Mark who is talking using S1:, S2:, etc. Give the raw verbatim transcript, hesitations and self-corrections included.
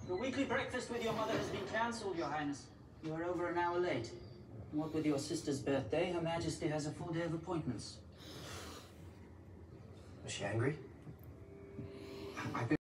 S1: The weekly breakfast with your mother has been cancelled, Your Highness. You are over an hour late. What with your sister's birthday, Her Majesty has a full day of appointments.
S2: Was she angry? I've been